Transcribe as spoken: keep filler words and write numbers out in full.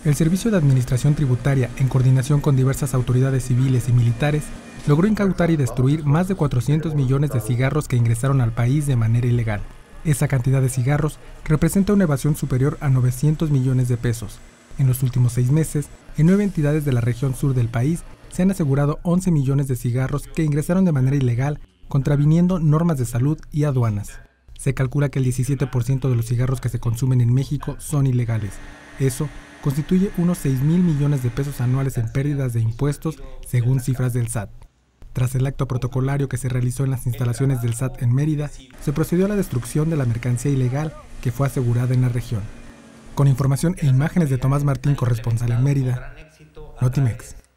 El Servicio de Administración Tributaria, en coordinación con diversas autoridades civiles y militares, logró incautar y destruir más de cuatrocientos millones de cigarros que ingresaron al país de manera ilegal. Esa cantidad de cigarros representa una evasión superior a novecientos millones de pesos. En los últimos seis meses, en nueve entidades de la región sur del país, se han asegurado once millones de cigarros que ingresaron de manera ilegal, contraviniendo normas de salud y aduanas. Se calcula que el diecisiete por ciento de los cigarros que se consumen en México son ilegales. Eso constituye unos seis mil millones de pesos anuales en pérdidas de impuestos, según cifras del S A T. Tras el acto protocolario que se realizó en las instalaciones del S A T en Mérida, se procedió a la destrucción de la mercancía ilegal que fue asegurada en la región. Con información e imágenes de Tomás Martín, corresponsal en Mérida, Notimex.